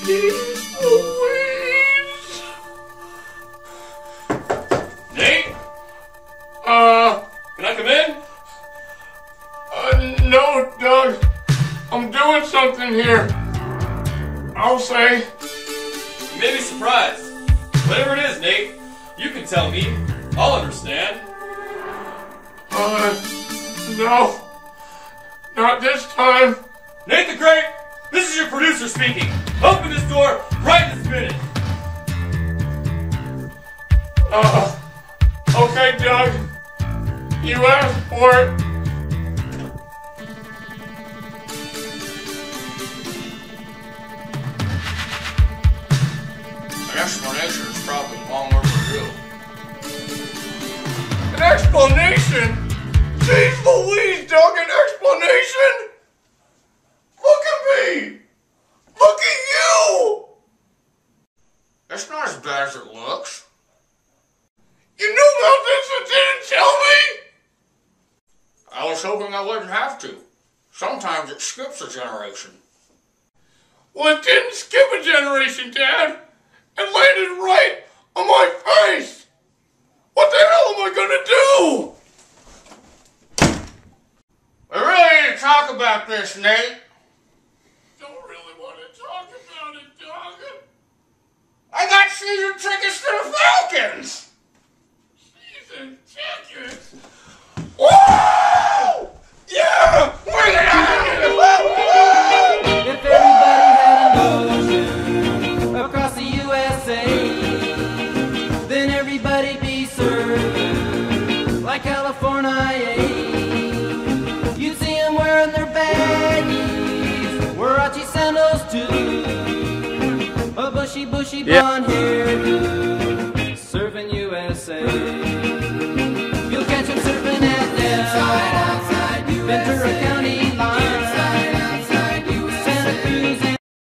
Jeez Louise! Nate? Can I come in? No, Doug. I'm doing something here. I'll say. You may be surprised. Whatever it is, Nate, you can tell me. I'll understand. No. Not this time. Nate the Great, this is your producer speaking. Open this door right this minute. Okay, Doug. You asked for it. An explanation is probably long overdue. An explanation? Jeez Louise, Doug, an explanation? Look at me! Look at you! It's not as bad as it looks. You knew about this and didn't tell me? I was hoping I wouldn't have to. Sometimes it skips a generation. Well, it didn't skip a generation, Dad. It landed right on my face. What the hell am I gonna do? We really need to talk about this, Nate. Don't really want to talk about it, Doug. I got season tickets to the Falcons! Season tickets? Woo! Yeah! Bring it on! If everybody had an ocean across the USA, then everybody'd be served like California. You'd see them wearing their baggies, Warachi sandals too, a bushy blonde hair, surfing USA.